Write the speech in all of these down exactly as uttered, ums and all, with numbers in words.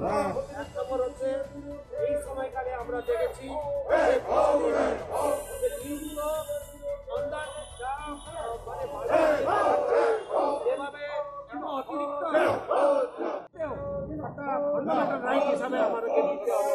এক নম্বর হচ্ছে এই সময়কালে আমরা দেখেছি যে বিভিন্ন অনুদান যা মানে যেভাবে এত অতিরিক্ত একটা ফান্ডামেন্টাল রাইট হিসাবে আমাদেরকে নিতে হবে।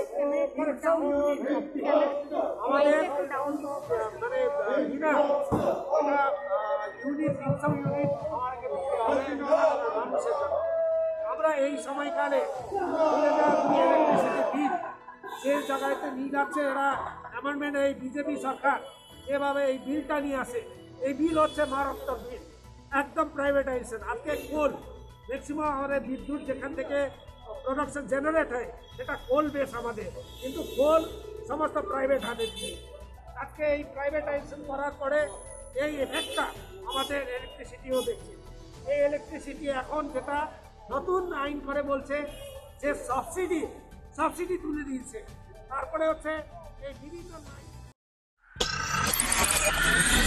আমাদের মানে বিনা ইউনিট ইনকাম ইউনিট আমাদেরকে দিতে হবে মানুষের জন্য। আমরা এই সময়কালে ইলেকট্রিসিটি বিল যে জায়গাতে নিয়ে যাচ্ছে এরা অ্যামেন্ডমেন্ট, এই বিজেপি সরকার যেভাবে এই বিলটা নিয়ে আসে, এই বিল হচ্ছে মারাত্মক বিল, একদম প্রাইভেটাইজেশন। আজকে কোল ম্যাক্সিমাম আমাদের বিদ্যুৎ যেখান থেকে প্রোডাকশন জেনারেট হয় সেটা কোল বেস আমাদের, কিন্তু কোল সমস্ত প্রাইভেট হাতে দিয়ে আজকে এই প্রাইভেটাইজেশন করার পরে এই এফেক্টটা আমাদের ইলেকট্রিসিটিও দেখছে। এই ইলেকট্রিসিটি এখন যেটা নতুন আইন করে বলছে যে সাবসিডি সাবসিডি তুলে দিয়েছে, তারপরে হচ্ছে এই বিভিন্ন